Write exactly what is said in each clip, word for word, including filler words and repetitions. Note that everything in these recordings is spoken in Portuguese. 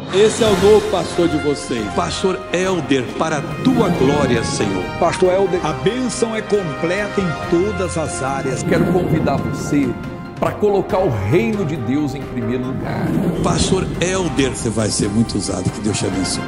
Esse é o novo pastor de vocês. Pastor Elder, para a tua glória, Senhor. Pastor Elder, a bênção é completa em todas as áreas. Quero convidar você para colocar o reino de Deus em primeiro lugar. Pastor Elder, você vai ser muito usado, que Deus te abençoe.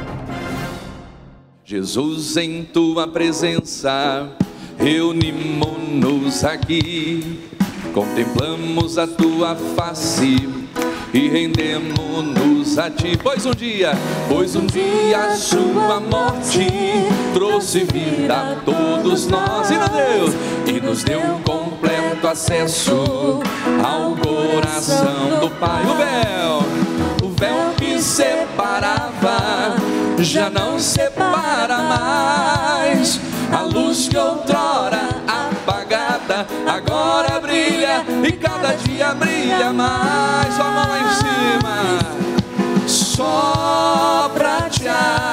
Jesus, em tua presença, reunimos-nos aqui, contemplamos a tua face e rendemos-nos a ti. Pois um dia, pois um dia a sua morte trouxe vida a todos nós e nos deu, e nos deu completo acesso ao coração do Pai. O véu, o véu que separava já não separa mais. A luz que outrora apagada agora brilha e cada dia brilha mais. Só a mão lá em cima, só pra te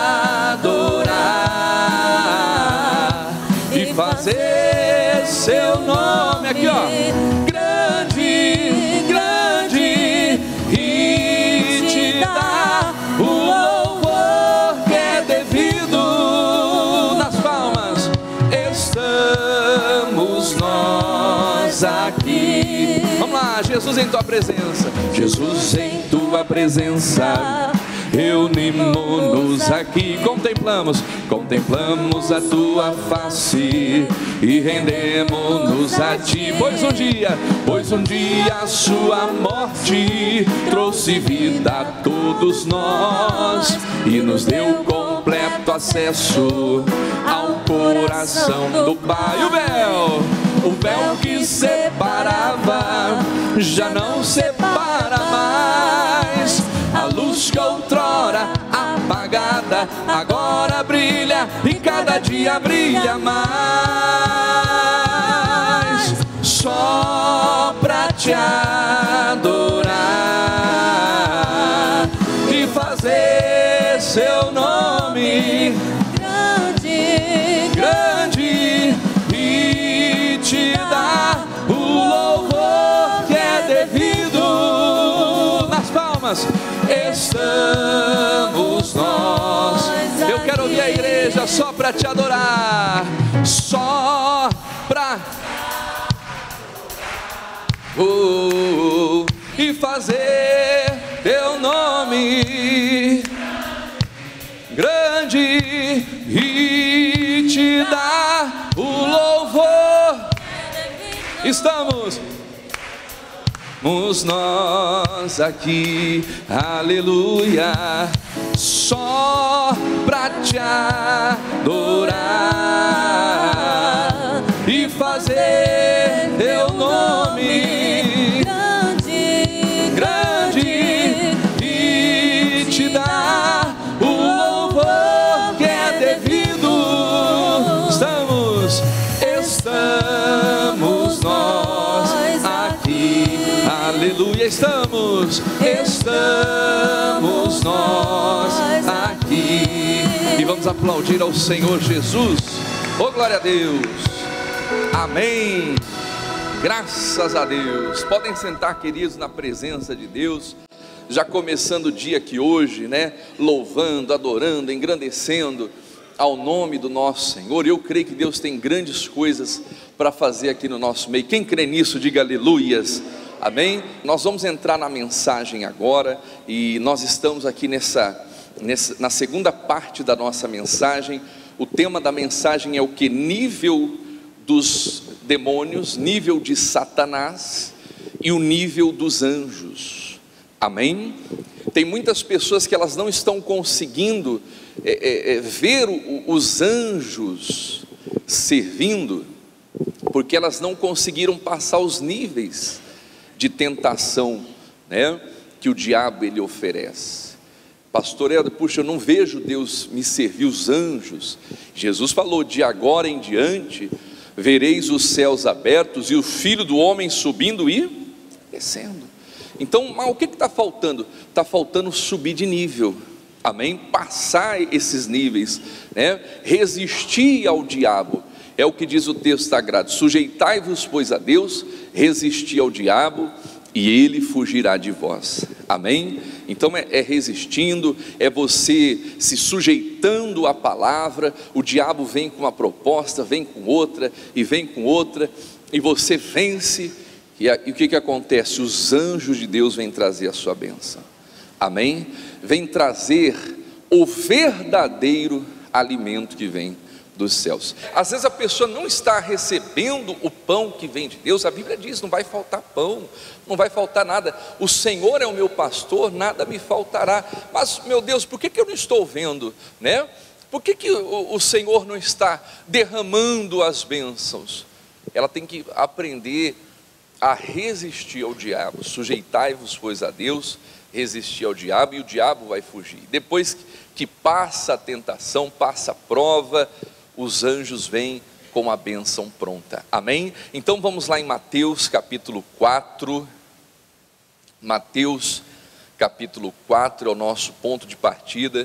adorar e fazer seu nome aqui, ó, grande, grande, e te dar o louvor que é devido. Nas palmas estamos nós aqui. Vamos lá, Jesus em tua presença, Jesus em tua presença, reunimos-nos aqui, contemplamos, contemplamos a tua face e rendemos-nos a ti. Pois um dia, pois um dia a sua morte trouxe vida a todos nós e nos deu completo acesso ao coração do Pai. O véu, o véu que separava já não separa mais. A luz que outrora apagada agora brilha e cada dia brilha mais. Só pra te adorar e fazer seu nome grande, grande, e te dar o louvor que é devido. Nas palmas estamos nós. Eu quero ouvir a igreja só para te adorar, só para oh, e fazer teu nome grande e te dar o louvor. Estamos Somos nós aqui, aleluia, só pra te adorar e fazer teu nome grande, grande, e te dar o louvor que é devido. Estamos, estamos nós aqui, aleluia, estamos, estamos nós aqui. E vamos aplaudir ao Senhor Jesus. Oh, glória a Deus, amém, graças a Deus. Podem sentar, queridos, na presença de Deus. Já começando o dia aqui hoje, né, louvando, adorando, engrandecendo ao nome do nosso Senhor. Eu creio que Deus tem grandes coisas para fazer aqui no nosso meio. Quem crê nisso, diga aleluias, amém. Nós vamos entrar na mensagem agora, e nós estamos aqui nessa, nessa, na segunda parte da nossa mensagem. O tema da mensagem é o que? Nível dos demônios, nível de Satanás e o nível dos anjos, amém. Tem muitas pessoas que elas não estão conseguindo é, é, ver o, os anjos servindo, porque elas não conseguiram passar os níveis de tentação, né, que o diabo ele oferece. Pastor Helder, puxa, eu não vejo Deus me servir os anjos. Jesus falou: de agora em diante vereis os céus abertos e o Filho do Homem subindo e descendo. Então, mas o que está faltando? Está faltando subir de nível, amém? Passar esses níveis, né? Resistir ao diabo, é o que diz o texto sagrado: sujeitai-vos, pois, a Deus, resisti ao diabo e ele fugirá de vós. Amém? Então é, é resistindo, é você se sujeitando à palavra. O diabo vem com uma proposta, vem com outra, e vem com outra, e você vence, e, a, e o que que acontece? Os anjos de Deus vêm trazer a sua bênção. Amém? Vem trazer o verdadeiro alimento que vem dos céus. Às vezes a pessoa não está recebendo o pão que vem de Deus. A Bíblia diz: não vai faltar pão, não vai faltar nada. O Senhor é o meu pastor, nada me faltará. Mas, meu Deus, por que que eu não estou vendo, né? Por que que o, o Senhor não está derramando as bênçãos? Ela tem que aprender a resistir ao diabo. Sujeitai-vos, pois, a Deus, resistir ao diabo, e o diabo vai fugir. Depois que passa a tentação, passa a prova, os anjos vêm com a bênção pronta. Amém? Então vamos lá em Mateus capítulo quatro. Mateus capítulo quatro é o nosso ponto de partida.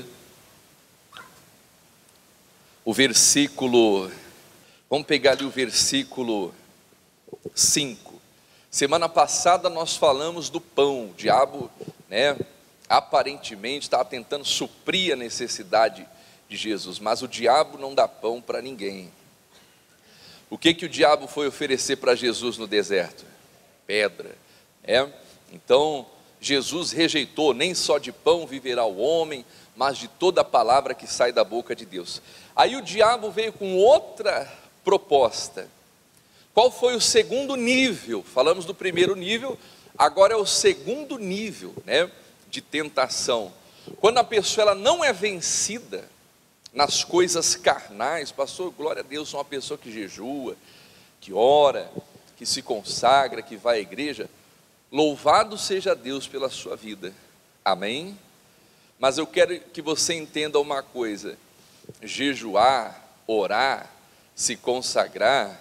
O versículo, vamos pegar ali o versículo cinco. Semana passada nós falamos do pão. O diabo, né, aparentemente estava tentando suprir a necessidade de Jesus, mas o diabo não dá pão para ninguém. O que que o diabo foi oferecer para Jesus no deserto? Pedra, é? Então Jesus rejeitou: nem só de pão viverá o homem, mas de toda a palavra que sai da boca de Deus. Aí o diabo veio com outra proposta. Qual foi o segundo nível? Falamos do primeiro nível, agora é o segundo nível, né, de tentação. Quando a pessoa ela não é vencida nas coisas carnais. Pastor, glória a Deus, sou uma pessoa que jejua, que ora, que se consagra, que vai à igreja. Louvado seja Deus pela sua vida, amém? Mas eu quero que você entenda uma coisa: jejuar, orar, se consagrar,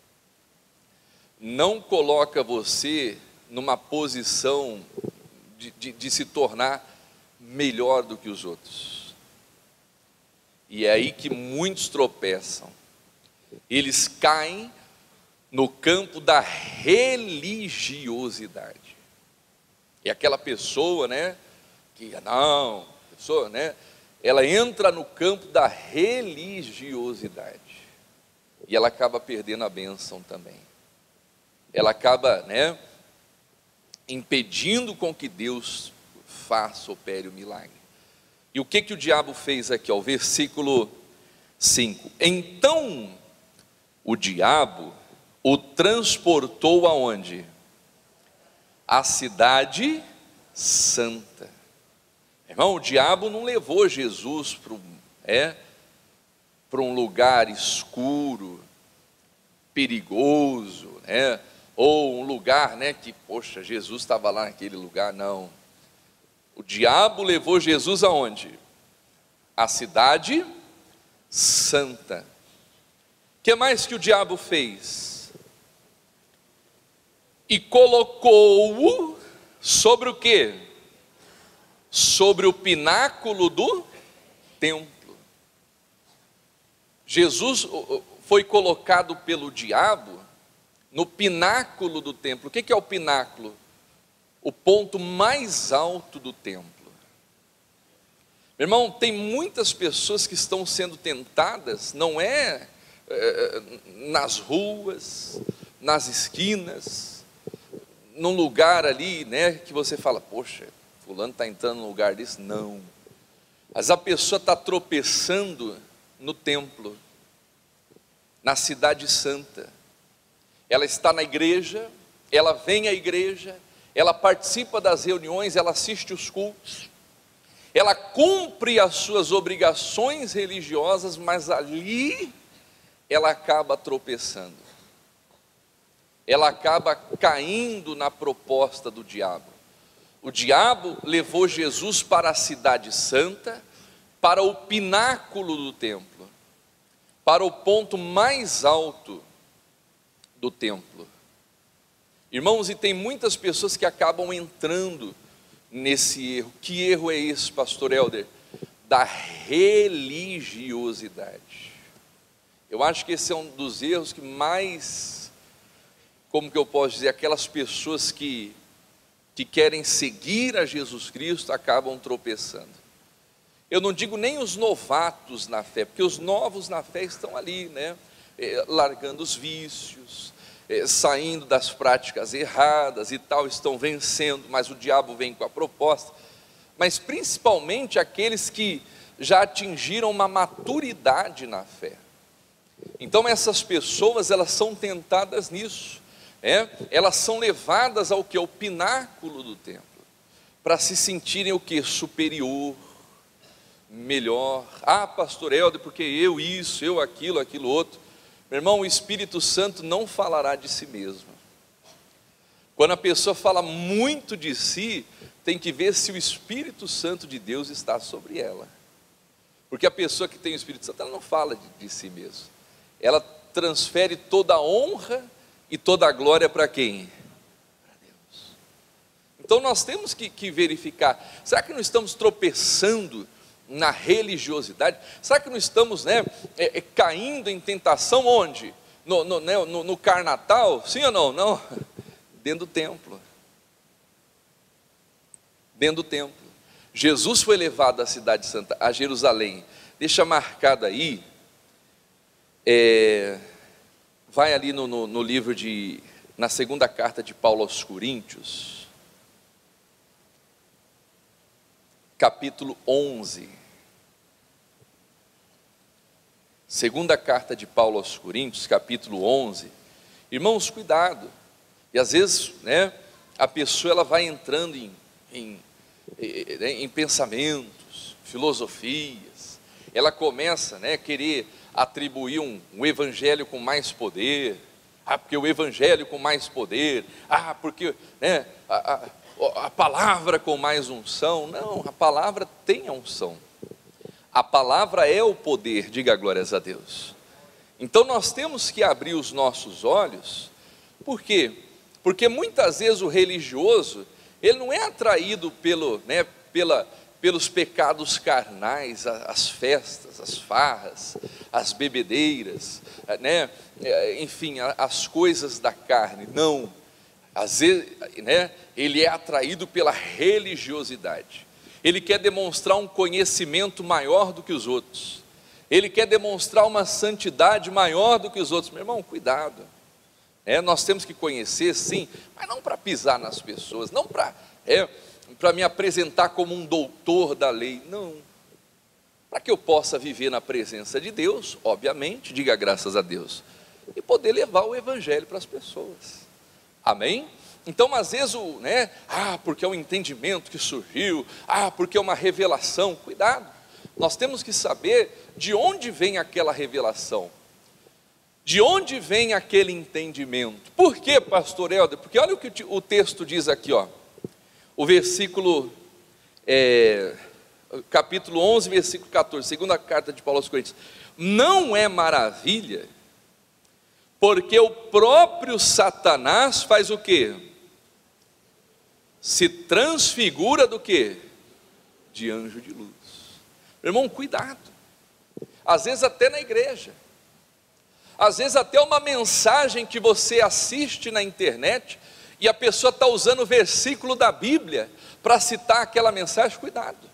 não coloca você numa posição de, de, de se tornar melhor do que os outros. E é aí que muitos tropeçam. Eles caem no campo da religiosidade. É aquela pessoa, né, que não, pessoa, né, ela entra no campo da religiosidade e ela acaba perdendo a bênção também. Ela acaba, né, impedindo com que Deus faça, opere o milagre. E o que que o diabo fez aqui? Ó, o versículo cinco. Então o diabo o transportou aonde? A cidade santa. Irmão, o diabo não levou Jesus para um, é, para um lugar escuro, perigoso, né? Ou um lugar, né, que, poxa, Jesus estava lá naquele lugar. Não. O diabo levou Jesus aonde? A cidade santa. O que mais que o diabo fez? E colocou-o sobre o quê? Sobre o pináculo do templo. Jesus foi colocado pelo diabo no pináculo do templo. O que é o pináculo? O ponto mais alto do templo. Meu irmão, tem muitas pessoas que estão sendo tentadas, não é, é nas ruas, nas esquinas, num lugar ali, né, que você fala, poxa, fulano está entrando num lugar desse. Não. Mas a pessoa está tropeçando no templo, na cidade santa. Ela está na igreja, ela vem à igreja, ela participa das reuniões, ela assiste os cultos, ela cumpre as suas obrigações religiosas, mas ali ela acaba tropeçando, ela acaba caindo na proposta do diabo. O diabo levou Jesus para a cidade santa, para o pináculo do templo, para o ponto mais alto do templo. Irmãos, e tem muitas pessoas que acabam entrando nesse erro. Que erro é esse, pastor Helder? Da religiosidade. Eu acho que esse é um dos erros que mais, como que eu posso dizer, aquelas pessoas que que querem seguir a Jesus Cristo acabam tropeçando. Eu não digo nem os novatos na fé, porque os novos na fé estão ali, né? É, largando os vícios, é, saindo das práticas erradas e tal, estão vencendo, mas o diabo vem com a proposta. Mas principalmente aqueles que já atingiram uma maturidade na fé. Então essas pessoas, elas são tentadas nisso, é? Elas são levadas ao que? Ao pináculo do templo, para se sentirem o que? Superior, melhor. Ah, pastor Helder, porque eu isso, eu aquilo, aquilo outro. Meu irmão, o Espírito Santo não falará de si mesmo. Quando a pessoa fala muito de si, tem que ver se o Espírito Santo de Deus está sobre ela. Porque a pessoa que tem o Espírito Santo, ela não fala de, de si mesmo. Ela transfere toda a honra e toda a glória para quem? Para Deus. Então nós temos que, que verificar, será que não estamos tropeçando na religiosidade? Será que não estamos, né, é, é, caindo em tentação onde? No, no, né, no, no carnatal? Sim ou não? Não, dentro do templo. Dentro do templo. Jesus foi levado à cidade santa, a Jerusalém. Deixa marcado aí, é, vai ali no, no, no livro de, na segunda carta de Paulo aos Coríntios, capítulo onze. Segunda carta de Paulo aos Coríntios, capítulo onze. Irmãos, cuidado. E às vezes, né, a pessoa ela vai entrando em, em, em, em pensamentos, filosofias. Ela começa, né, a querer atribuir um, um evangelho com mais poder. Ah, porque o evangelho com mais poder. Ah, porque, né, a, a, a palavra com mais unção. Não, a palavra tem a unção. A palavra é o poder, diga glórias a Deus. Então nós temos que abrir os nossos olhos. Por quê? Porque muitas vezes o religioso, ele não é atraído pelo, né, pela, pelos pecados carnais, as festas, as farras, as bebedeiras, né, enfim, as coisas da carne. Não, às vezes, né, ele é atraído pela religiosidade. Ele quer demonstrar um conhecimento maior do que os outros. Ele quer demonstrar uma santidade maior do que os outros. Meu irmão, cuidado. É, nós temos que conhecer, sim, mas não para pisar nas pessoas, não para é, para me apresentar como um doutor da lei, não. Para que eu possa viver na presença de Deus, obviamente, diga graças a Deus, e poder levar o evangelho para as pessoas. Amém? Então, às vezes, o, né, ah, porque é um entendimento que surgiu, ah, porque é uma revelação. Cuidado, nós temos que saber de onde vem aquela revelação, de onde vem aquele entendimento. Por quê, pastor Helder? Porque olha o que o texto diz aqui, ó, o versículo, é, capítulo onze, versículo catorze, segunda carta de Paulo aos Coríntios. Não é maravilha, porque o próprio Satanás faz o quê? Se transfigura do quê? De anjo de luz. Meu irmão, cuidado. Às vezes até na igreja, às vezes até uma mensagem que você assiste na internet, e a pessoa está usando o versículo da Bíblia para citar aquela mensagem. Cuidado,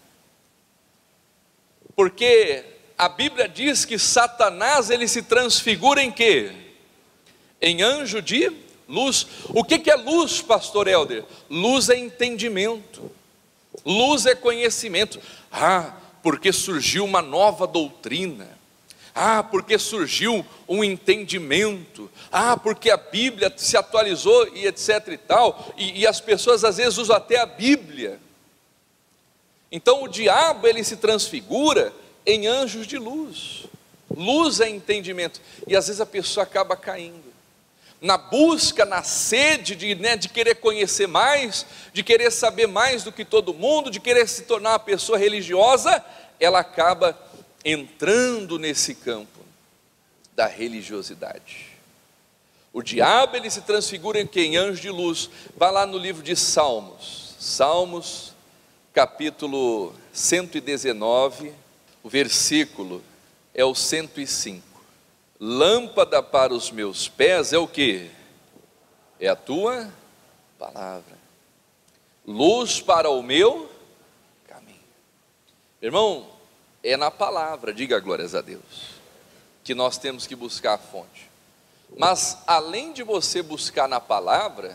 porque a Bíblia diz que Satanás, ele se transfigura em quê? Em anjo de luz. O que, que é luz, pastor Helder? Luz é entendimento, luz é conhecimento. Ah, porque surgiu uma nova doutrina. Ah, porque surgiu um entendimento. Ah, porque a Bíblia se atualizou e etc e tal. E, e as pessoas às vezes usam até a Bíblia. Então o diabo, ele se transfigura em anjos de luz. Luz é entendimento. E às vezes a pessoa acaba caindo na busca, na sede de, né, de querer conhecer mais, de querer saber mais do que todo mundo, de querer se tornar uma pessoa religiosa. Ela acaba entrando nesse campo da religiosidade. O diabo, ele se transfigura em quem? Anjo de luz. Vai lá no livro de Salmos, Salmos capítulo cento e dezenove, o versículo é o cento e cinco. Lâmpada para os meus pés é o que? É a tua palavra. luz para o meu caminho. Irmão, é na palavra, diga glórias a Deus, que nós temos que buscar a fonte. Mas além de você buscar na palavra,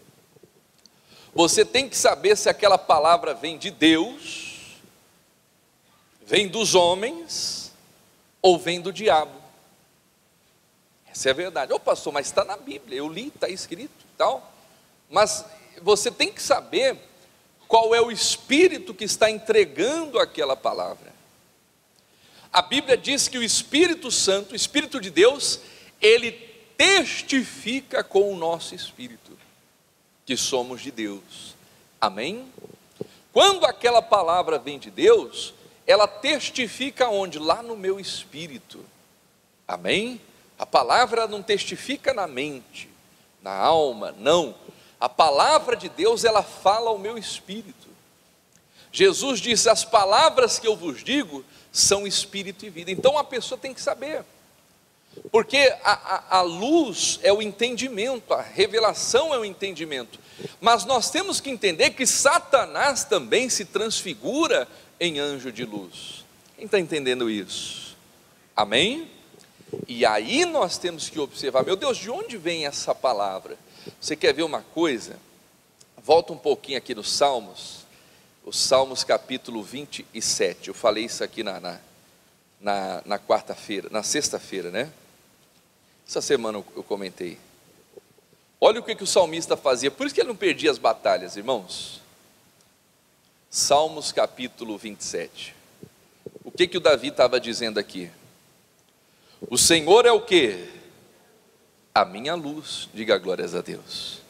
você tem que saber se aquela palavra vem de Deus, vem dos homens ou vem do diabo. Essa é a verdade. Ô pastor, mas está na Bíblia, eu li, está escrito e tal. Mas você tem que saber qual é o espírito que está entregando aquela palavra. A Bíblia diz que o Espírito Santo, o Espírito de Deus, ele testifica com o nosso espírito que somos de Deus. Amém? Quando aquela palavra vem de Deus, ela testifica onde? Lá no meu espírito. Amém? A palavra não testifica na mente, na alma, não. A palavra de Deus, ela fala ao meu espírito. Jesus disse: as palavras que eu vos digo são espírito e vida. Então a pessoa tem que saber, porque a, a, a luz é o entendimento, a revelação é o entendimento, mas nós temos que entender que Satanás também se transfigura em anjo de luz. Quem está entendendo isso? Amém? E aí nós temos que observar, meu Deus, de onde vem essa palavra? Você quer ver uma coisa? Volta um pouquinho aqui nos Salmos, os Salmos capítulo vinte e sete, eu falei isso aqui na, na, na, na quarta-feira, na sexta-feira, né? Essa semana eu comentei. Olha o que, que o salmista fazia, por isso que ele não perdia as batalhas, irmãos. Salmos capítulo vinte e sete, o que, que o Davi estava dizendo aqui? O Senhor é o quê? A minha luz, diga glórias a Deus,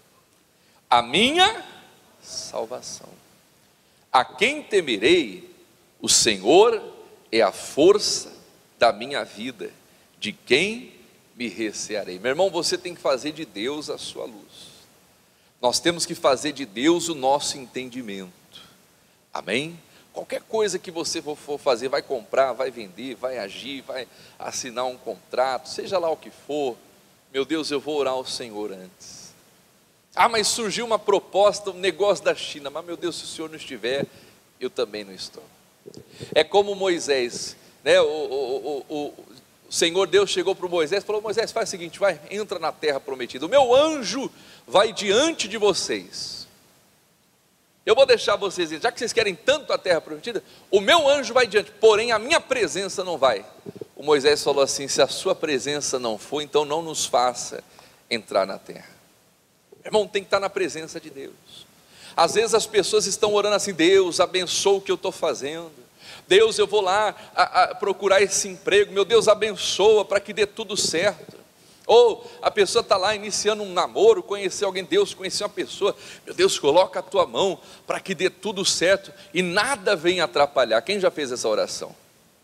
a minha salvação. A quem temerei? O Senhor é a força da minha vida, de quem me recearei? Meu irmão, você tem que fazer de Deus a sua luz, nós temos que fazer de Deus o nosso entendimento. Amém? Qualquer coisa que você for fazer, vai comprar, vai vender, vai agir, vai assinar um contrato, seja lá o que for, meu Deus, eu vou orar ao Senhor antes. Ah, mas surgiu uma proposta, um negócio da China, mas meu Deus, se o Senhor não estiver, eu também não estou. É como Moisés, né? o, o, o, o Senhor Deus chegou para o Moisés e falou: Moisés, faz o seguinte, vai, entra na terra prometida, o meu anjo vai diante de vocês, eu vou deixar vocês ir, já que vocês querem tanto a terra prometida, o meu anjo vai diante, porém a minha presença não vai. O Moisés falou assim: se a sua presença não for, então não nos faça entrar na terra. Irmão, tem que estar na presença de Deus. Às vezes as pessoas estão orando assim: Deus, abençoa o que eu estou fazendo, Deus, eu vou lá a, a procurar esse emprego, meu Deus, abençoa para que dê tudo certo. Ou a pessoa está lá iniciando um namoro, conhecer alguém, Deus, conhecer uma pessoa, meu Deus, coloca a tua mão para que dê tudo certo, e nada vem atrapalhar. Quem já fez essa oração?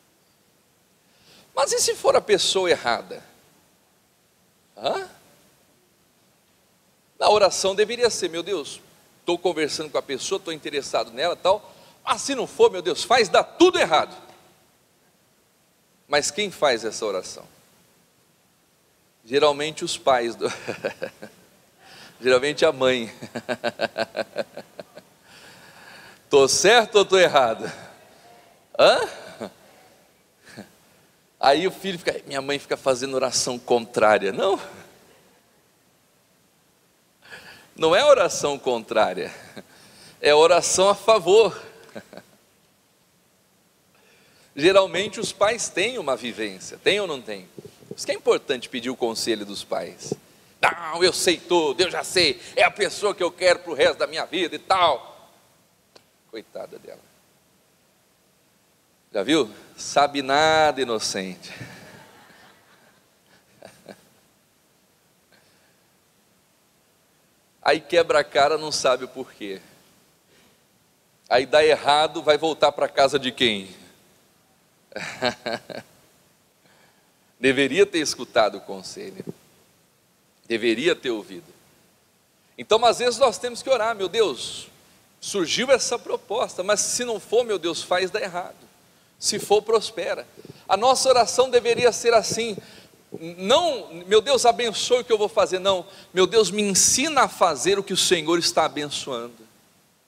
Mas e se for a pessoa errada? Hã? A oração deveria ser: meu Deus, estou conversando com a pessoa, estou interessado nela tal, mas se não for, meu Deus, faz dar tudo errado. Mas quem faz essa oração? Geralmente os pais, do... geralmente a mãe. Estou certo ou estou errado? Hã? Aí o filho fica, minha mãe fica fazendo oração contrária. Não, não é oração contrária, é oração a favor. Geralmente os pais têm uma vivência, tem ou não tem? Por isso que é importante pedir o conselho dos pais. Não, eu sei tudo, eu já sei, é a pessoa que eu quero para o resto da minha vida e tal. Coitada dela. Já viu? Sabe nada, inocente. Aí quebra a cara, não sabe o porquê. Aí dá errado, vai voltar para casa de quem? Deveria ter escutado o conselho, deveria ter ouvido. Então às vezes nós temos que orar: meu Deus, surgiu essa proposta, mas se não for, meu Deus, faz dar errado, se for, prospera. A nossa oração deveria ser assim: não, meu Deus, abençoe o que eu vou fazer, não, meu Deus, me ensina a fazer o que o Senhor está abençoando.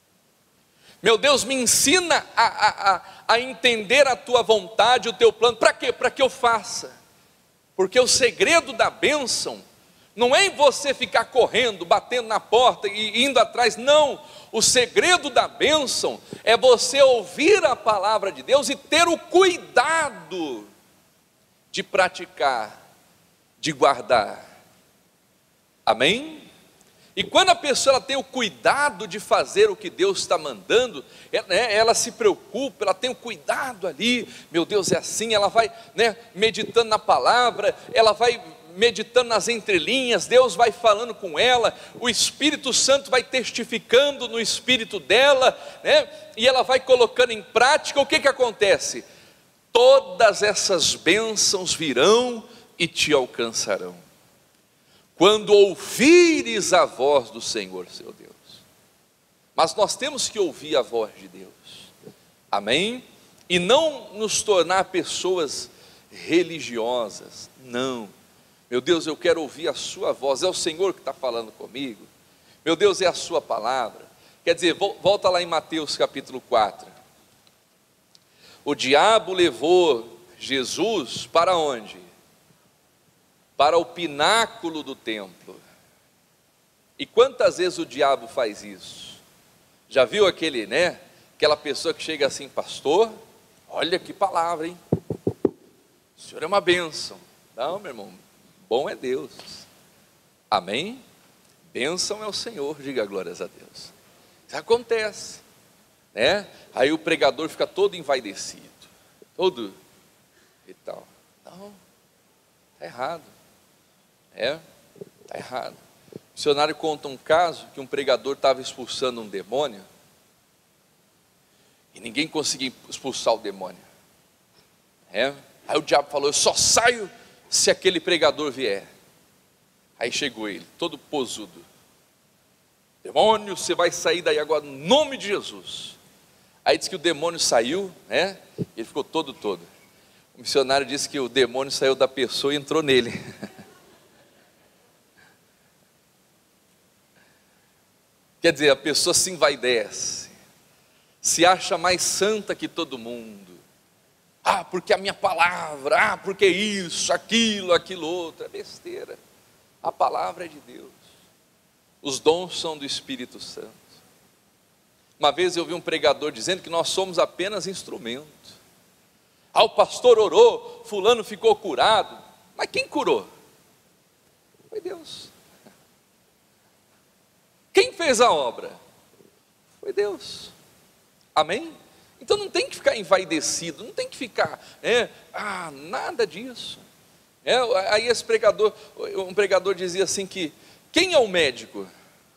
Meu Deus, me ensina a, a, a, a entender a tua vontade, o teu plano. Para quê? Para que eu faça. Porque o segredo da bênção não é em você ficar correndo, batendo na porta e indo atrás, não. O segredo da bênção é você ouvir a palavra de Deus e ter o cuidado de praticar, de guardar. Amém? E quando a pessoa ela tem o cuidado de fazer o que Deus está mandando, ela, ela se preocupa, ela tem o cuidado ali, meu Deus, é assim, ela vai, né, meditando na palavra, ela vai meditando nas entrelinhas, Deus vai falando com ela, o Espírito Santo vai testificando no espírito dela, né, e ela vai colocando em prática. O que que acontece? Todas essas bênçãos virão e te alcançarão, quando ouvires a voz do Senhor seu Deus. Mas nós temos que ouvir a voz de Deus, amém? E não nos tornar pessoas religiosas, não. Meu Deus, eu quero ouvir a sua voz, é o Senhor que está falando comigo, meu Deus, é a sua palavra. Quer dizer, volta lá em Mateus capítulo quatro, o diabo levou Jesus para onde? Para o pináculo do templo. E quantas vezes o diabo faz isso? Já viu aquele, né, aquela pessoa que chega assim: pastor, olha que palavra, hein? O senhor é uma bênção. Não, meu irmão, bom é Deus, amém? Bênção é o Senhor, diga glórias a Deus. Isso acontece, né? Aí o pregador fica todo envaidecido, todo e tal. Não, está errado, é, está errado. O missionário conta um caso que um pregador estava expulsando um demônio e ninguém conseguia expulsar o demônio, é? Aí o diabo falou: eu só saio se aquele pregador vier. Aí chegou ele, todo posudo: demônio, você vai sair daí agora, no nome de Jesus. Aí disse que o demônio saiu, né? Ele ficou todo todo. O missionário disse que o demônio saiu da pessoa e entrou nele. Quer dizer, a pessoa se envaidece, se acha mais santa que todo mundo. Ah, porque a minha palavra, ah, porque isso, aquilo, aquilo outro, é besteira. A palavra é de Deus, os dons são do Espírito Santo. Uma vez eu vi um pregador dizendo que nós somos apenas instrumento. Ah, o pastor orou, fulano ficou curado, mas quem curou? Foi Deus. Quem fez a obra? Foi Deus, amém? Então não tem que ficar envaidecido, não tem que ficar, é, ah, nada disso. É, aí esse pregador, um pregador dizia assim que, quem é o médico?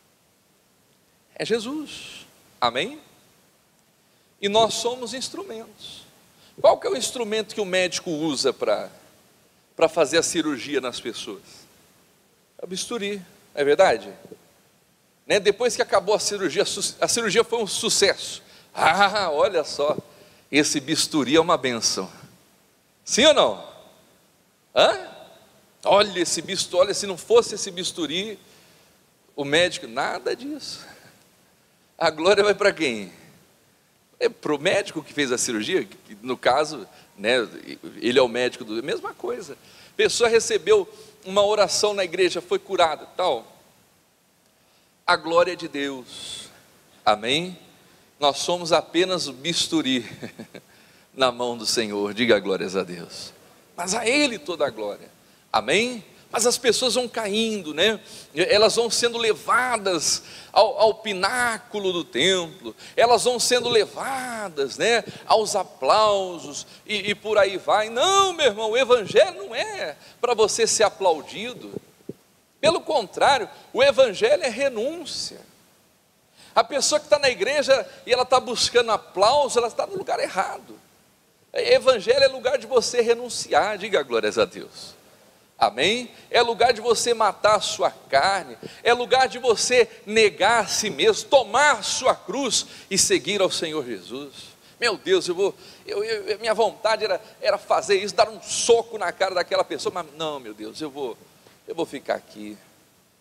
É Jesus, amém? E nós somos instrumentos. Qual que é o instrumento que o médico usa para para fazer a cirurgia nas pessoas? É o bisturi, é verdade? Né? Depois que acabou a cirurgia, a cirurgia foi um sucesso. Ah, olha só, esse bisturi é uma bênção. Sim ou não? Hã? Olha esse bisturi, olha, se não fosse esse bisturi, o médico, nada disso. A glória vai para quem? É para o médico que fez a cirurgia, que no caso, né, ele é o médico do... Mesma coisa. A pessoa recebeu uma oração na igreja, foi curada, tal. A glória é de Deus, amém? Nós somos apenas o bisturi na mão do Senhor, diga glórias a Deus. Mas a Ele toda a glória, amém? Mas as pessoas vão caindo, né? Elas vão sendo levadas ao, ao pináculo do templo, elas vão sendo levadas, né, aos aplausos, e, e por aí vai. Não, meu irmão, o evangelho não é para você ser aplaudido, pelo contrário, o evangelho é renúncia. A pessoa que está na igreja e ela está buscando aplauso, ela está no lugar errado. Evangelho é lugar de você renunciar, diga glórias a Deus, amém? É lugar de você matar a sua carne, é lugar de você negar a si mesmo, tomar a sua cruz e seguir ao Senhor Jesus. Meu Deus, eu vou, eu, eu, minha vontade era, era fazer isso, dar um soco na cara daquela pessoa, mas não, meu Deus, eu vou, eu vou ficar aqui.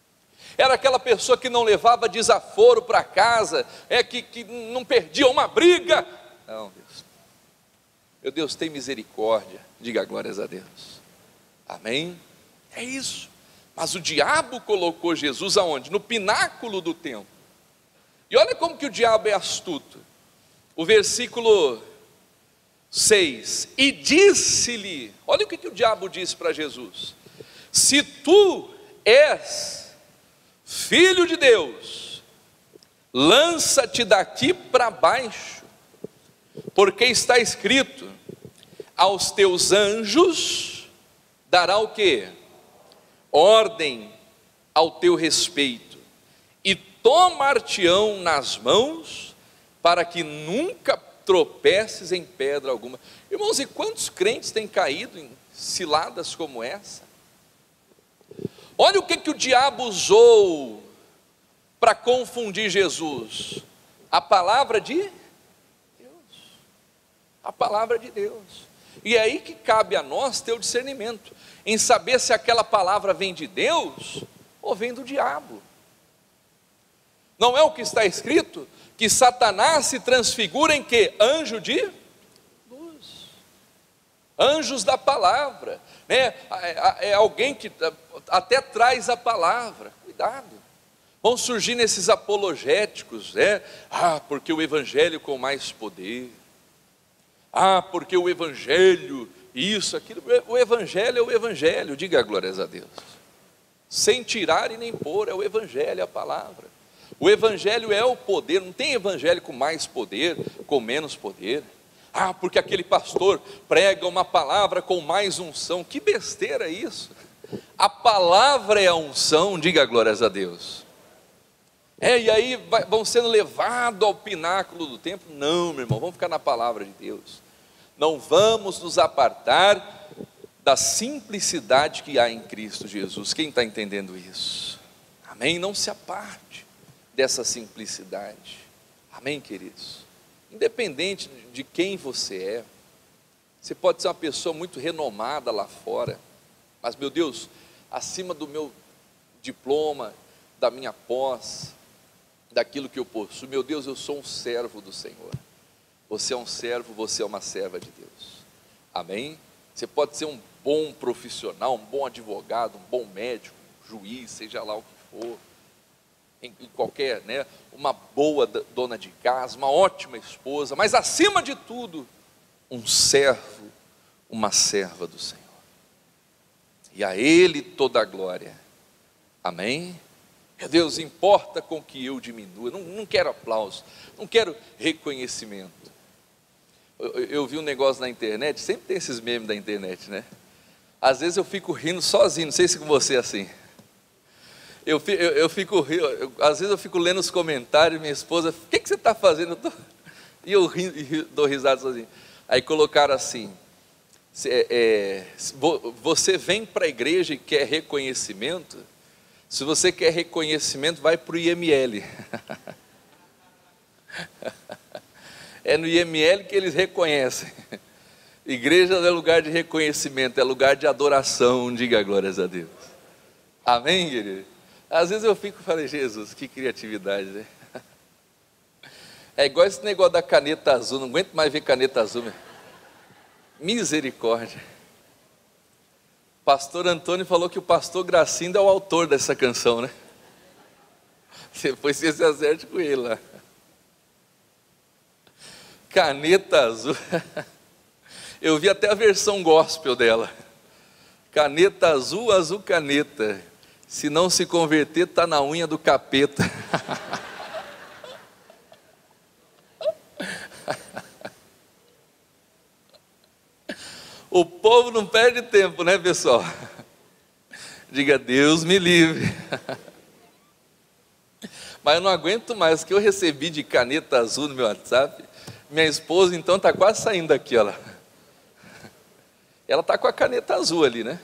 Era aquela pessoa que não levava desaforo para casa, é que, que não perdia uma briga. Não, Deus. Meu Deus, tem misericórdia. Diga glórias a Deus. Amém? É isso. Mas o diabo colocou Jesus aonde? No pináculo do templo. E olha como que o diabo é astuto. O versículo seis. E disse-lhe, olha o que, que o diabo disse para Jesus: se tu és filho de Deus, lança-te daqui para baixo, porque está escrito: aos teus anjos dará o quê? Ordem ao teu respeito, e tomar-te-ão nas mãos, para que nunca tropeces em pedra alguma. Irmãos, e quantos crentes têm caído em ciladas como essa? Olha o que, que o diabo usou para confundir Jesus: a palavra de Deus, a palavra de Deus. E é aí que cabe a nós ter o discernimento, em saber se aquela palavra vem de Deus ou vem do diabo. Não é o que está escrito? Que Satanás se transfigura em quê? Anjo de luz, anjos da palavra, né? É alguém que até traz a palavra. Cuidado, vão surgir nesses apologéticos, né? Ah, porque o evangelho com mais poder, ah, porque o evangelho, isso, aquilo. O evangelho é o evangelho, diga glórias a Deus, sem tirar e nem pôr, é o evangelho, a palavra. O evangelho é o poder, não tem evangelho com mais poder, com menos poder. Ah, porque aquele pastor prega uma palavra com mais unção. Que besteira isso! A palavra é a unção, diga glórias a Deus. É, e aí vai, vão sendo levados ao pináculo do templo. Não, meu irmão, vamos ficar na palavra de Deus. Não vamos nos apartar da simplicidade que há em Cristo Jesus. Quem está entendendo isso? Amém? Não se aparte dessa simplicidade. Amém, queridos? Independente de quem você é, você pode ser uma pessoa muito renomada lá fora, mas, meu Deus, acima do meu diploma, da minha pós, daquilo que eu possuo, meu Deus, eu sou um servo do Senhor. Você é um servo, você é uma serva de Deus. Amém? Você pode ser um bom profissional, um bom advogado, um bom médico, juiz, seja lá o que for, em, em qualquer, né, uma boa dona de casa, uma ótima esposa, mas acima de tudo, um servo, uma serva do Senhor. E a Ele toda a glória. Amém? Meu Deus, importa com que eu diminua. Não, não quero aplauso, não quero reconhecimento. Eu, eu vi um negócio na internet, sempre tem esses memes da internet, né? Às vezes eu fico rindo sozinho, não sei se com você é assim. Eu, eu, eu fico rindo, eu, às vezes eu fico lendo os comentários, minha esposa, o que, que você está fazendo? Eu tô... E eu ri, e dou risada sozinho. Aí colocaram assim, é, é, você vem para a igreja e quer reconhecimento? Se você quer reconhecimento, vai para o I M L. É no I M L que eles reconhecem. Igreja não é lugar de reconhecimento, é lugar de adoração, diga glórias a Deus. Amém, querido? Às vezes eu fico e falei, Jesus, que criatividade, né? É igual esse negócio da caneta azul, não aguento mais ver caneta azul, meu. Misericórdia. Pastor Antônio falou que o pastor Gracindo é o autor dessa canção, né? Depois você se acerte com ele lá. Caneta azul. Eu vi até a versão gospel dela. Caneta azul, azul caneta. Se não se converter, está na unha do capeta. O povo não perde tempo, né, pessoal? Diga, Deus me livre. Mas eu não aguento mais, o que eu recebi de caneta azul no meu WhatsApp. Minha esposa, então, está quase saindo daqui, olha lá. Ela está com a caneta azul ali, né?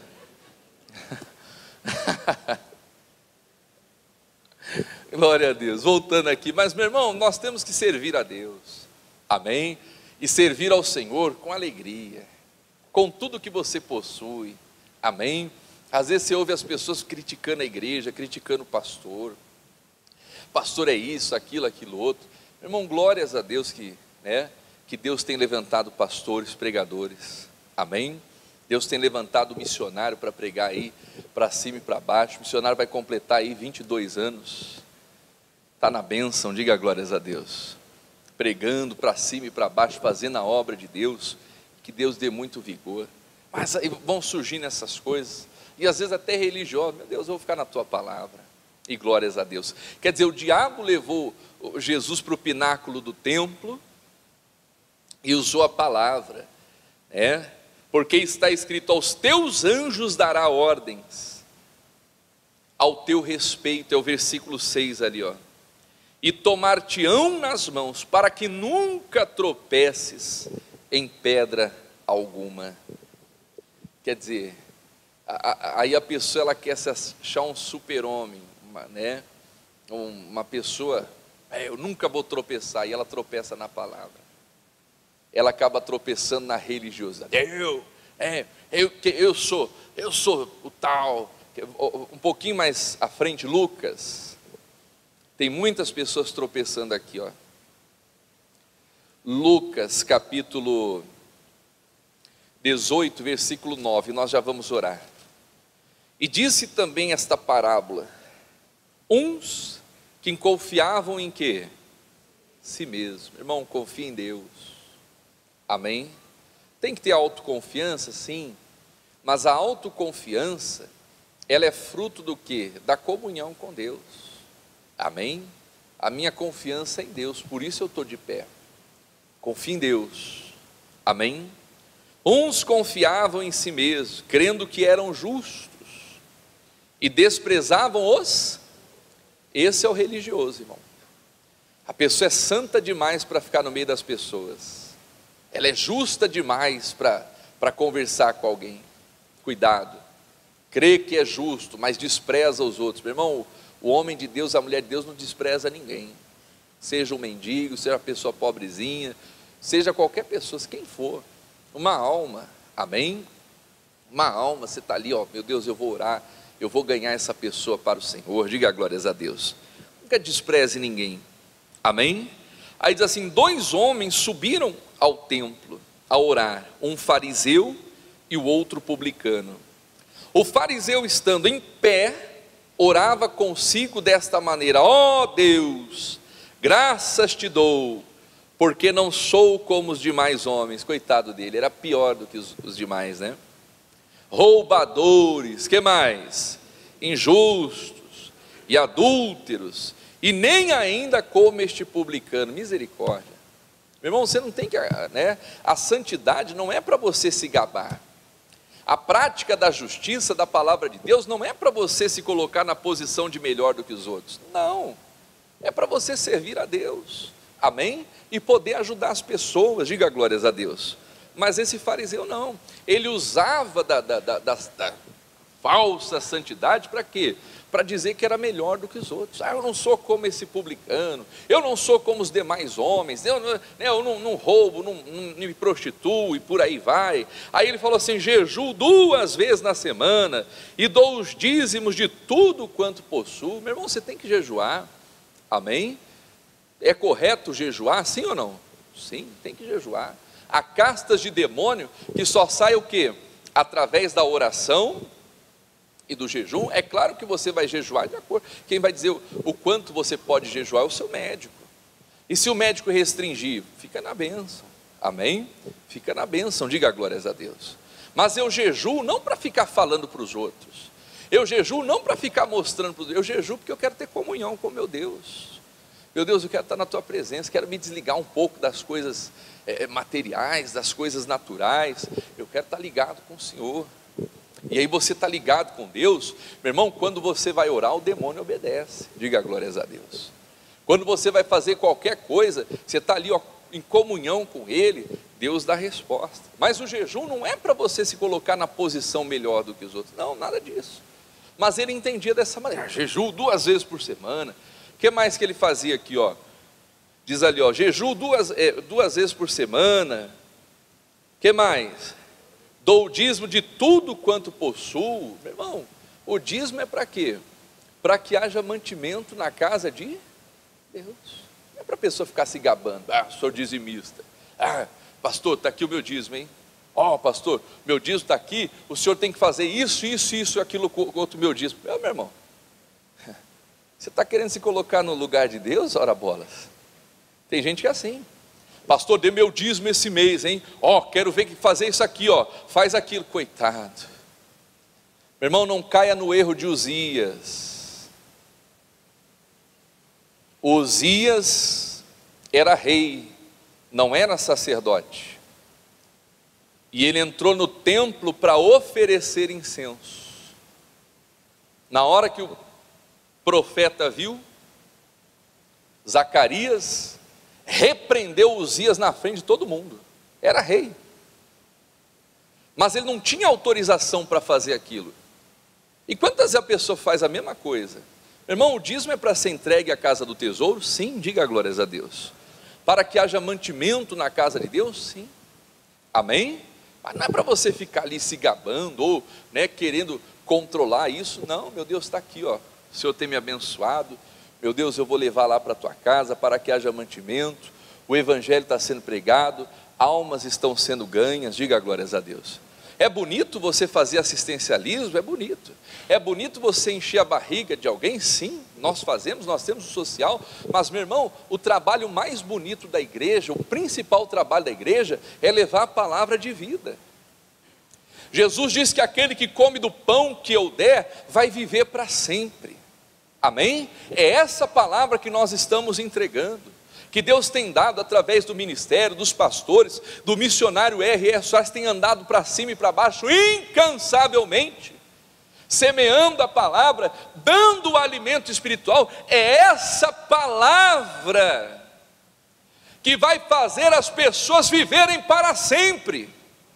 Glória a Deus. Voltando aqui, mas meu irmão, nós temos que servir a Deus. Amém? E servir ao Senhor com alegria, com tudo que você possui. Amém? Às vezes você ouve as pessoas criticando a igreja, criticando o pastor. Pastor é isso, aquilo, aquilo outro. Meu irmão, glórias a Deus que, né, que Deus tem levantado pastores, pregadores. Amém? Deus tem levantado missionário para pregar aí, para cima e para baixo. O missionário vai completar aí vinte e dois anos. Está na bênção, diga glórias a Deus. Pregando para cima e para baixo, fazendo a obra de Deus. Que Deus dê muito vigor. Mas aí vão surgindo essas coisas. E às vezes até religioso. Meu Deus, eu vou ficar na tua palavra. E glórias a Deus. Quer dizer, o diabo levou Jesus para o pináculo do templo e usou a palavra, né? Porque está escrito: aos teus anjos dará ordens ao teu respeito. É o versículo seis ali, ó. E tomar-te-ão nas mãos, para que nunca tropeces em pedra alguma. Quer dizer, aí a pessoa ela quer se achar um super-homem, uma, né? uma pessoa, é, eu nunca vou tropeçar, e ela tropeça na palavra. Ela acaba tropeçando na religiosidade. Eu, é, eu, eu sou, eu sou o tal. Um pouquinho mais à frente, Lucas, tem muitas pessoas tropeçando aqui, ó. Lucas capítulo dezoito, versículo nove, nós já vamos orar. E disse também esta parábola: uns que confiavam em quê? Si mesmo. Irmão, confia em Deus. Amém? Tem que ter autoconfiança, sim, mas a autoconfiança, ela é fruto do quê? Da comunhão com Deus. Amém? A minha confiança é em Deus, por isso eu estou de pé. Confia em Deus. Amém? Uns confiavam em si mesmos, crendo que eram justos, e desprezavam os. Esse é o religioso, irmão. A pessoa é santa demais para ficar no meio das pessoas. Ela é justa demais para para conversar com alguém. Cuidado. Crê que é justo, mas despreza os outros. Meu irmão, o homem de Deus, a mulher de Deus não despreza ninguém. Seja um mendigo, seja uma pessoa pobrezinha, seja qualquer pessoa, quem for. Uma alma, amém? Uma alma, você está ali, ó, meu Deus, eu vou orar, eu vou ganhar essa pessoa para o Senhor. Diga glórias a Deus. Nunca despreze ninguém. Amém? Aí diz assim: dois homens subiram ao templo a orar, um fariseu e o outro publicano. O fariseu, estando em pé, orava consigo desta maneira: ó Deus, graças te dou, porque não sou como os demais homens. Coitado dele, era pior do que os, os demais, né? Roubadores, que mais? Injustos e adúlteros, e nem ainda como este publicano. Misericórdia. Meu irmão, você não tem que, né? A santidade não é para você se gabar. A prática da justiça, da palavra de Deus, não é para você se colocar na posição de melhor do que os outros. Não, é para você servir a Deus. Amém? E poder ajudar as pessoas. Diga glórias a Deus. Mas esse fariseu não, ele usava da, da, da, da, da falsa santidade para quê? Para dizer que era melhor do que os outros. Ah, eu não sou como esse publicano, eu não sou como os demais homens, eu, eu não, não roubo, não, não me prostituo e por aí vai. Aí ele falou assim: jejuo duas vezes na semana e dou os dízimos de tudo quanto possuo. Meu irmão, você tem que jejuar. Amém? É correto jejuar, sim ou não? Sim, tem que jejuar. Há castas de demônio que só sai o quê? Através da oração e do jejum. É claro que você vai jejuar de acordo. Quem vai dizer o, o quanto você pode jejuar é o seu médico. E se o médico restringir, fica na bênção. Amém? Fica na bênção, diga glórias a Deus. Mas eu jejuo não para ficar falando para os outros. Eu jejuo não para ficar mostrando para os outros. Eu jejuo porque eu quero ter comunhão com meu Deus. Meu Deus, eu quero estar na tua presença, quero me desligar um pouco das coisas é, materiais, das coisas naturais. Eu quero estar ligado com o Senhor. E aí você está ligado com Deus, meu irmão, quando você vai orar, o demônio obedece. Diga glórias a Deus. Quando você vai fazer qualquer coisa, você está ali, ó, em comunhão com Ele, Deus dá resposta. Mas o jejum não é para você se colocar na posição melhor do que os outros. Não, nada disso. Mas ele entendia dessa maneira: jejum duas vezes por semana. O que mais que ele fazia aqui, ó? Diz ali, ó, jejum duas, é, duas vezes por semana. O que mais? dou o dízimo de tudo quanto possuo. Meu irmão, o dízimo é para quê? Para que haja mantimento na casa de Deus. Não é para a pessoa ficar se gabando, ah, sou dizimista, ah, pastor, está aqui o meu dízimo, hein? Ó, oh, pastor, meu dízimo está aqui, o senhor tem que fazer isso, isso, isso, aquilo com o meu dízimo. Meu, meu irmão, você está querendo se colocar no lugar de Deus? Ora bolas. Tem gente que é assim. Pastor, dê meu dízimo esse mês, hein? Ó, oh, quero ver que fazer isso aqui, ó, faz aquilo. Coitado. Meu irmão, não caia no erro de Uzias. Uzias era rei, não era sacerdote. E ele entrou no templo para oferecer incenso. Na hora que o profeta viu, Zacarias repreendeu Uzias na frente de todo mundo. Era rei, mas ele não tinha autorização para fazer aquilo. E quantas vezes a pessoa faz a mesma coisa? Meu irmão, o dízimo é para ser entregue à casa do tesouro? Sim, diga glórias a Deus. Para que haja mantimento na casa de Deus? Sim. Amém? Mas não é para você ficar ali se gabando ou, né, querendo controlar isso. Não, meu Deus, está aqui, ó. O Senhor tem me abençoado. Meu Deus, eu vou levar lá para a tua casa para que haja mantimento. O evangelho está sendo pregado, almas estão sendo ganhas. Diga glórias a Deus. É bonito você fazer assistencialismo? É bonito. É bonito você encher a barriga de alguém? Sim, nós fazemos, nós temos o social. Mas, meu irmão, o trabalho mais bonito da igreja, o principal trabalho da igreja, é levar a palavra de vida. Jesus diz que aquele que come do pão que eu der, vai viver para sempre. Amém? É essa palavra que nós estamos entregando, que Deus tem dado através do ministério, dos pastores, do missionário R R Soares, tem andado para cima e para baixo incansavelmente, semeando a palavra, dando o alimento espiritual. É essa palavra que vai fazer as pessoas viverem para sempre.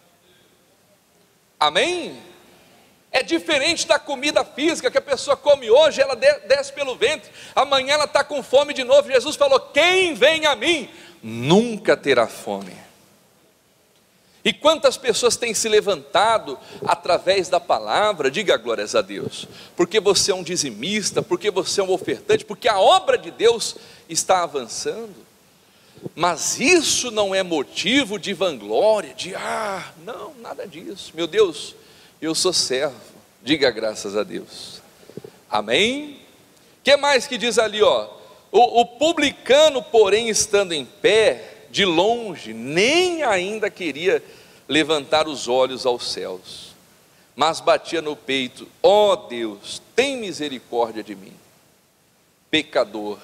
Amém? É diferente da comida física que a pessoa come hoje, ela desce pelo ventre, amanhã ela está com fome de novo. Jesus falou: quem vem a mim nunca terá fome. E quantas pessoas têm se levantado através da palavra? Diga glórias a Deus, porque você é um dizimista, porque você é um ofertante, porque a obra de Deus está avançando. Mas isso não é motivo de vanglória, de ah, não, nada disso. Meu Deus, eu sou servo, diga graças a Deus. Amém? O que mais que diz ali, ó? O, o publicano, porém, estando em pé, de longe, nem ainda queria levantar os olhos aos céus, mas batia no peito: ó Deus, tem misericórdia de mim, pecador.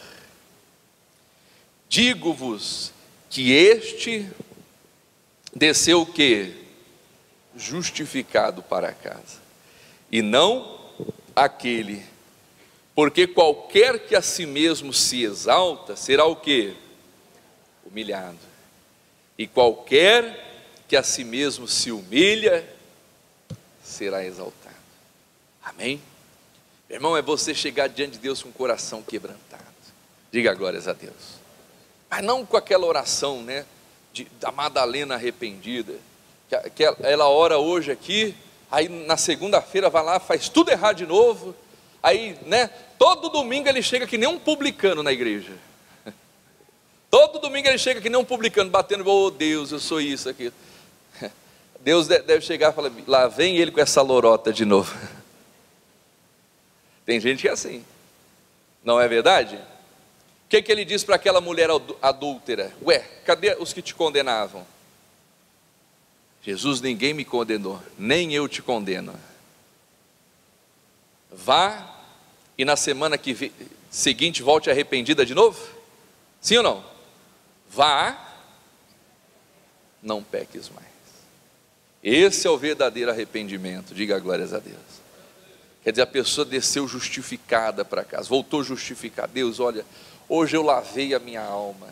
Digo-vos que este desceu o quê? Justificado para casa, e não aquele, porque qualquer que a si mesmo se exalta, será o quê? Humilhado, e qualquer que a si mesmo se humilha, será exaltado. Amém? Meu irmão, é você chegar diante de Deus com o coração quebrantado. Diga glórias a Deus. Mas não com aquela oração, né, de, da Madalena arrependida, que, que ela ora hoje aqui, aí na segunda-feira vai lá, faz tudo errado de novo, aí, né, todo domingo ele chega que nem um publicano na igreja, todo domingo ele chega que nem um publicano, batendo: oh Deus, eu sou isso, aquilo. Deus deve chegar e falar: lá vem ele com essa lorota de novo. Tem gente que é assim, não é verdade? O que, que ele diz para aquela mulher adúltera? Ué, cadê os que te condenavam? Jesus: ninguém me condenou, nem eu te condeno. Vá e na semana que seguinte volte arrependida de novo? Sim ou não? Vá, não peques mais. Esse é o verdadeiro arrependimento. Diga glórias a Deus. Quer dizer, a pessoa desceu justificada para casa, voltou justificada. Deus, olha, hoje eu lavei a minha alma.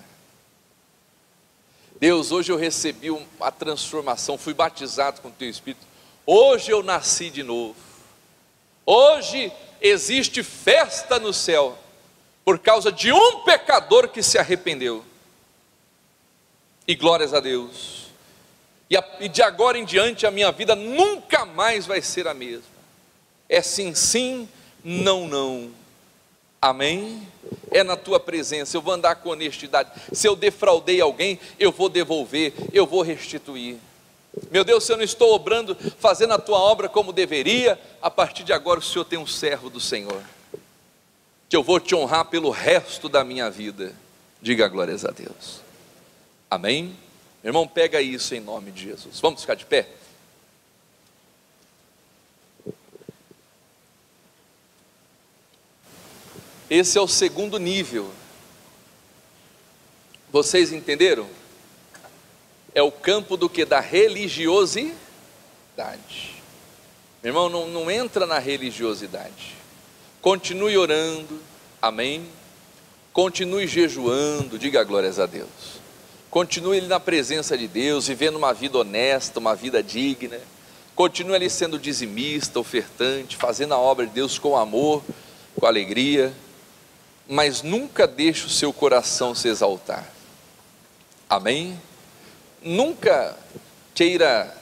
Deus, hoje eu recebi a transformação, fui batizado com o teu Espírito. Hoje eu nasci de novo. Hoje existe festa no céu, por causa de um pecador que se arrependeu. E glórias a Deus. E, a, e de agora em diante a minha vida nunca mais vai ser a mesma. É sim, sim, não, não. Amém? É na tua presença, eu vou andar com honestidade. Se eu defraudei alguém, eu vou devolver, eu vou restituir. Meu Deus, se eu não estou obrando, fazendo a tua obra como deveria, a partir de agora o Senhor tem um servo do Senhor, que eu vou te honrar pelo resto da minha vida. Diga glórias a Deus. Amém? Meu irmão, pega isso em nome de Jesus. Vamos ficar de pé? Esse é o segundo nível. Vocês entenderam? É o campo do que? Da religiosidade. Meu irmão, não, não entra na religiosidade. Continue orando, amém? Continue jejuando, diga glórias a Deus. Continue ali na presença de Deus, vivendo uma vida honesta, uma vida digna. Continue ali sendo dizimista, ofertante, fazendo a obra de Deus com amor, com alegria. Mas nunca deixe o seu coração se exaltar. Amém? Nunca queira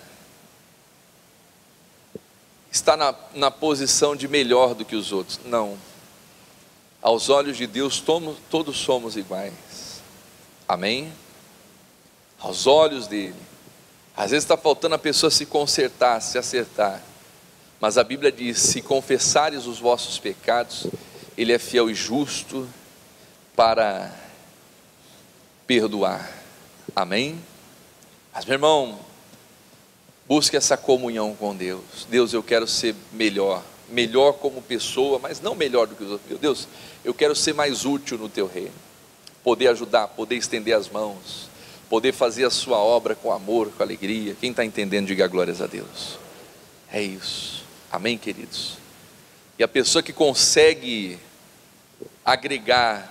estar na, na posição de melhor do que os outros. Não. Aos olhos de Deus todos, todos somos iguais. Amém? Aos olhos dele. Às vezes está faltando a pessoa se consertar, se acertar. Mas a Bíblia diz: se confessares os vossos pecados, ele é fiel e justo para perdoar. Amém? Mas meu irmão, busque essa comunhão com Deus. Deus, eu quero ser melhor, melhor como pessoa, mas não melhor do que os outros. Meu Deus, eu quero ser mais útil no teu reino, poder ajudar, poder estender as mãos, poder fazer a sua obra com amor, com alegria. Quem está entendendo, diga glórias a Deus. É isso. Amém, queridos? E a pessoa que consegue agregar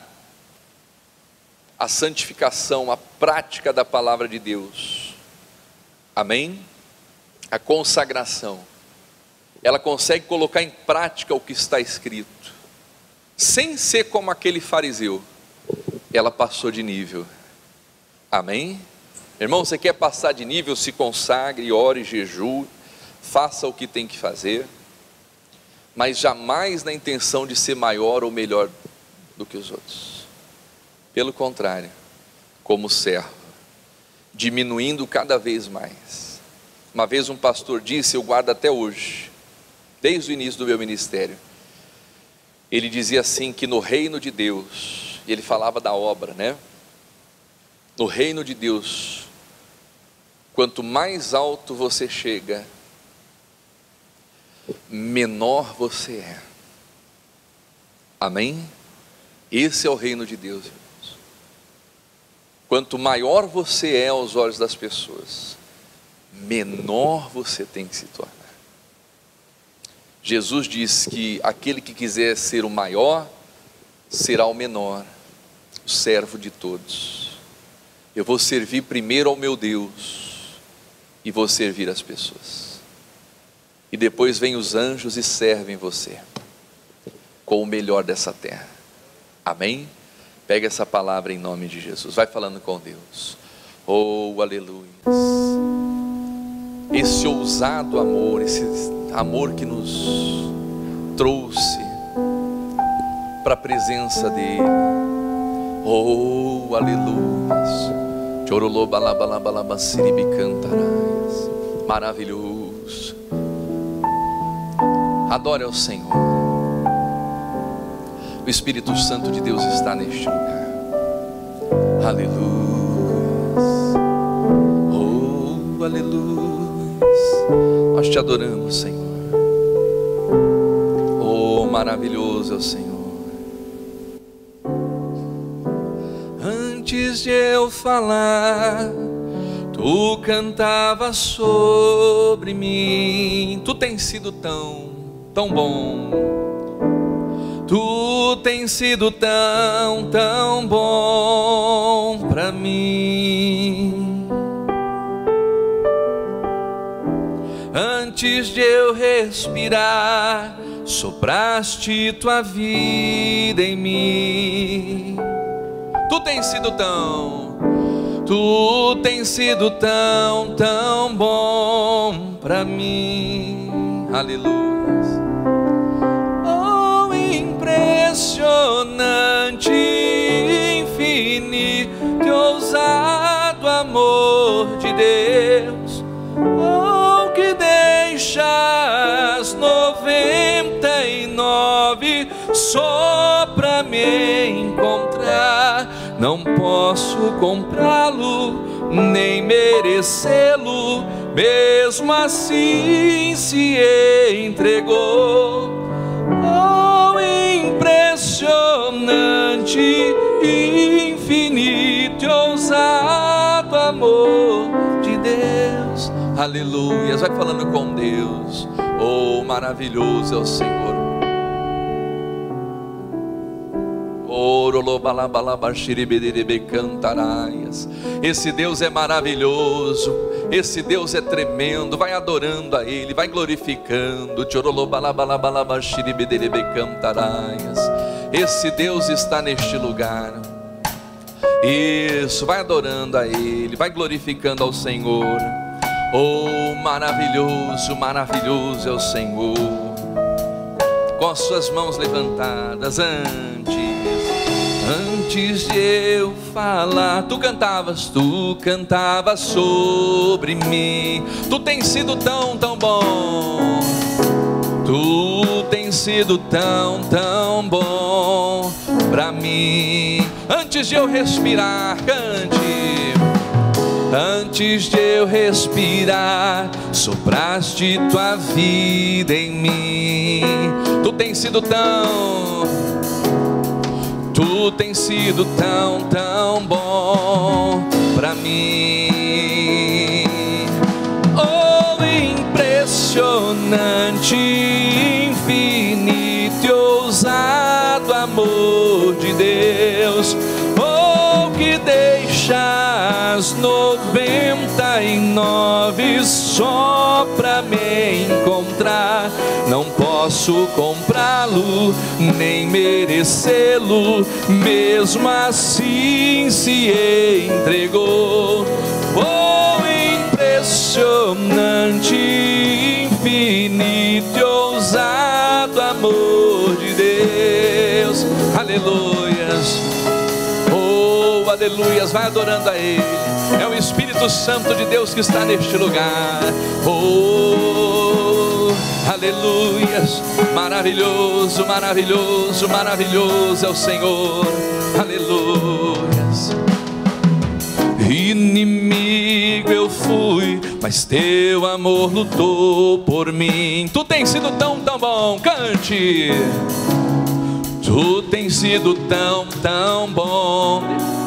a santificação, a prática da palavra de Deus, amém? A consagração, ela consegue colocar em prática o que está escrito, sem ser como aquele fariseu. Ela passou de nível. Amém? Irmão, você quer passar de nível? Se consagre, ore, jejue, faça o que tem que fazer, mas jamais na intenção de ser maior ou melhor do que os outros. Pelo contrário, como servo, diminuindo cada vez mais. Uma vez um pastor disse, eu guardo até hoje, desde o início do meu ministério, ele dizia assim, que no reino de Deus, ele falava da obra, né? No reino de Deus, quanto mais alto você chega, menor você é. Amém? Esse é o reino de Deus, irmãos. Quanto maior você é aos olhos das pessoas, menor você tem que se tornar. Jesus diz que aquele que quiser ser o maior, será o menor, o servo de todos. Eu vou servir primeiro ao meu Deus, e vou servir as pessoas. E depois vem os anjos e servem você, com o melhor dessa terra. Amém? Pega essa palavra em nome de Jesus. Vai falando com Deus. Oh, aleluia. Esse ousado amor, esse amor que nos trouxe para a presença dele. Oh, aleluia. Maravilhoso. Adore ao Senhor. O Espírito Santo de Deus está neste lugar. Aleluia. Oh, aleluia. Nós te adoramos, Senhor. Oh, maravilhoso é o Senhor. Antes de eu falar, tu cantavas sobre mim. Tu tens sido tão, tão bom. Tu tens sido tão, tão bom para mim. Antes de eu respirar, sopraste tua vida em mim. Tu tens sido tão, Tu tens sido tão, tão bom pra mim. Aleluia. Oh, impressionante, infinito e ousado amor de Deus. Oh, que deixas noventa e nove só pra me encontrar. Não posso comprá-lo, nem merecê-lo, mesmo assim se entregou. Oh, impressionante, infinito e ousado amor de Deus. Aleluia. Vai falando com Deus. Oh, maravilhoso é o Senhor. Esse Deus é maravilhoso, esse Deus é tremendo. Vai adorando a Ele, vai glorificando. Esse Deus está neste lugar. Isso, vai adorando a Ele, vai glorificando ao Senhor. Oh, maravilhoso, maravilhoso é o Senhor. Com as suas mãos levantadas, antes Antes de eu falar, tu cantavas, tu cantavas sobre mim. Tu tens sido tão, tão bom. Tu tens sido tão, tão bom pra mim. Antes de eu respirar, cante. Antes de eu respirar, sopraste tua vida em mim. Tu tens sido tão, tu tens sido tão, tão bom pra mim. Oh, impressionante, infinito e ousado amor de Deus. Oh, que deixas noventa e nove só pra me encontrar. Não posso comprá-lo, nem merecê-lo, mesmo assim se entregou. Oh, impressionante, infinito e ousado amor de Deus. Aleluias. Oh, aleluias. Vai adorando a Ele. É o Espírito Santo de Deus que está neste lugar. Oh, aleluias. Maravilhoso, maravilhoso, maravilhoso é o Senhor. Aleluias. Inimigo eu fui, mas teu amor lutou por mim. Tu tens sido tão, tão bom. Cante. Tu tens sido tão, tão bom.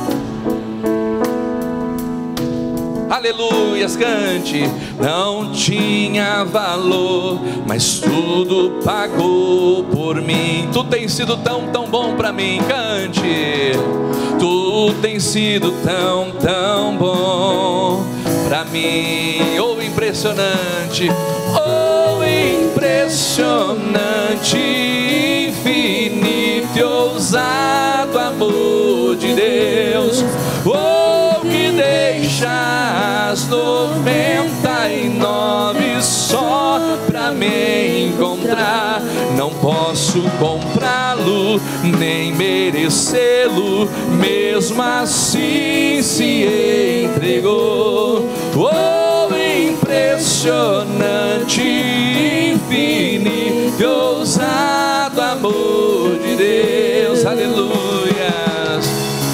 Aleluias, cante. Não tinha valor, mas tudo pagou por mim. Tu tens sido tão, tão bom pra mim. Cante. Tu tens sido tão, tão bom pra mim. Oh, impressionante. Oh, impressionante, infinito e ousado amor de Deus. Oh, que deixas noventa e nove só pra me encontrar. Não posso comprá-lo, nem merecê-lo, mesmo assim se entregou. Oh, impressionante, infinito e ousado amor de Deus. Aleluias.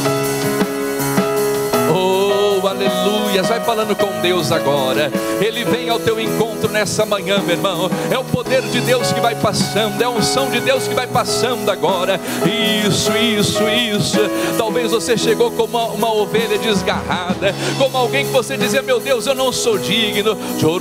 Oh, aleluias. Vai falando com Deus agora. Ele vem ao teu encontro nessa manhã, meu irmão. É o poder de Deus que vai passando, é a unção de Deus que vai passando agora. Isso, isso, isso. Talvez você chegou como uma, uma ovelha desgarrada, como alguém que você dizia: meu Deus, eu não sou digno.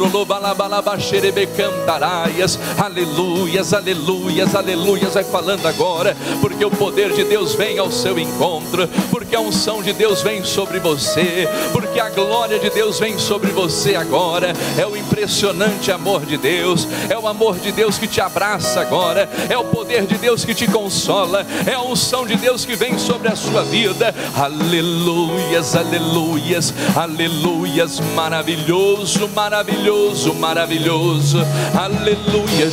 Aleluias, aleluias, aleluias. Vai falando agora, porque o poder de Deus vem ao seu encontro, porque a unção de Deus vem sobre você, porque a glória de Deus Deus vem sobre você agora. É o impressionante amor de Deus, é o amor de Deus que te abraça agora, é o poder de Deus que te consola, é a unção de Deus que vem sobre a sua vida. Aleluias, aleluias, aleluias, maravilhoso, maravilhoso, maravilhoso, aleluia.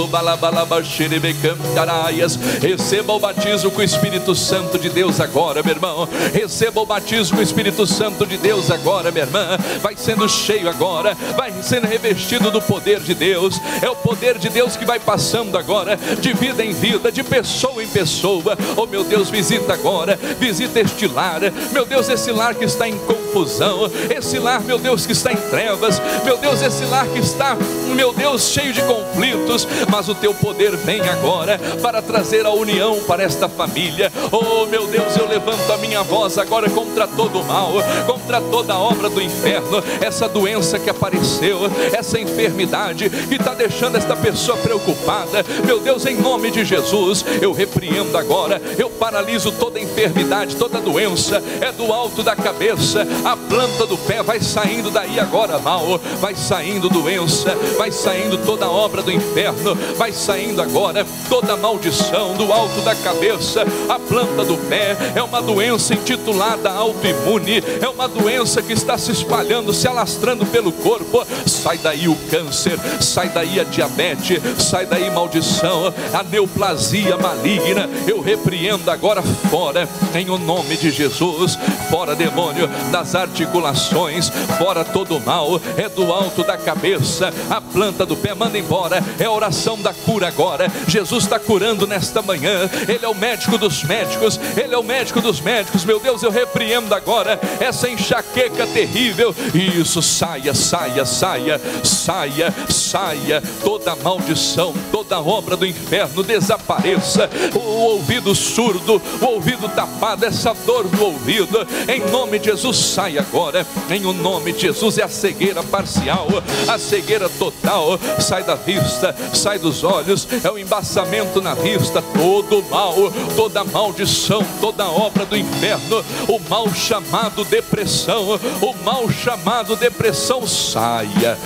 Receba o batismo com o Espírito Santo de Deus agora, meu irmão. Receba o batismo com o Espírito Santo de Deus agora, minha irmã. Vai sendo cheio agora, vai sendo revestido do poder de Deus. É o poder de Deus que vai passando agora, de vida em vida, de pessoa em pessoa. Oh meu Deus, visita agora, visita este lar, meu Deus, esse lar que está em confusão, esse lar, meu Deus, que está em trevas, meu Deus, esse lar que está, meu Deus, cheio de conflitos, mas o teu poder vem agora para trazer a união para esta família. Oh meu Deus, eu levanto a minha voz agora contra todo o mal, contra toda a obra do inferno, essa doença que apareceu, essa enfermidade que está deixando esta pessoa preocupada. Meu Deus, em nome de Jesus, eu repreendo agora, eu paraliso toda enfermidade, toda doença, é do alto da cabeça, a planta do pé, vai saindo daí agora mal, vai saindo doença, vai saindo toda obra do inferno, vai saindo agora toda maldição do alto da cabeça, a planta do pé. É uma doença intitulada autoimune, é uma doença que está se espalhando, se alastrando pelo corpo. Sai daí o câncer, sai daí a diabetes, sai daí maldição, a neoplasia maligna, eu repreendo agora fora, em o nome de Jesus. Fora demônio das articulações, fora todo mal, é do alto da cabeça, a planta do pé, manda embora. É a oração da cura agora. Jesus está curando nesta manhã, Ele é o médico dos médicos, Ele é o médico dos médicos. Meu Deus, eu repreendo agora essa enxaqueca terrível. Isso, saia, saia, saia, saia, saia, toda maldição, toda obra do inferno desapareça. O ouvido surdo, o ouvido tapado, essa dor no ouvido, em nome de Jesus, sai agora, em o nome de Jesus. É a cegueira parcial, a cegueira total, sai da vista, sai dos olhos, é o embaçamento na vista, todo mal, toda maldição, toda obra do inferno, o mal chamado depressão, o mal chamado depressão, saia,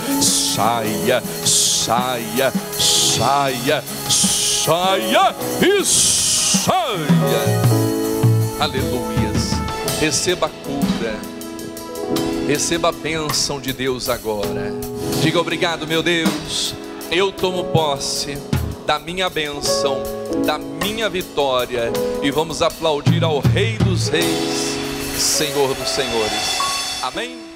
saia, saia, saia, saia e saia. Aleluias. Receba a cura, receba a bênção de Deus agora. Diga: obrigado, meu Deus, eu tomo posse da minha bênção, da minha vitória. E vamos aplaudir ao Rei dos Reis, Senhor dos Senhores. Amém.